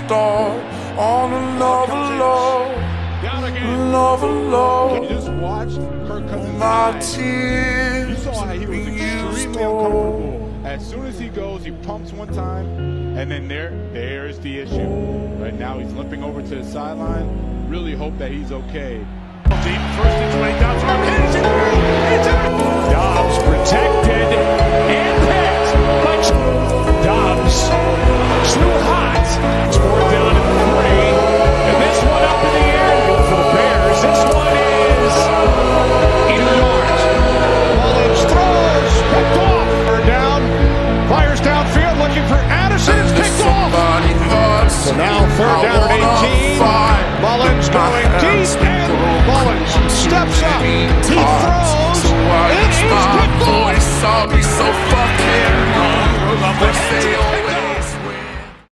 start on another love, another love. Can you just watch Kirk Cousins' My eyes? tears. You saw how he was extremely uncomfortable. As soon as he goes, he pumps one time, and then there's the issue. Right now, he's limping over to the sideline. Really hope that he's okay. Deep first and 20 Dobbs. Dobbs protected and picked by Dobbs. Too hot. It's 4th down and 3. And this one up in the air. Good for the Bears. This one is either yards. Mullins throws. Picked off. Third down. Fires downfield looking for Addison. It's picked off. So now 3rd down and 18. Mullins going deep. And Mullins steps up. He throws. And he's picked off. I'll be so fucking wrong. They say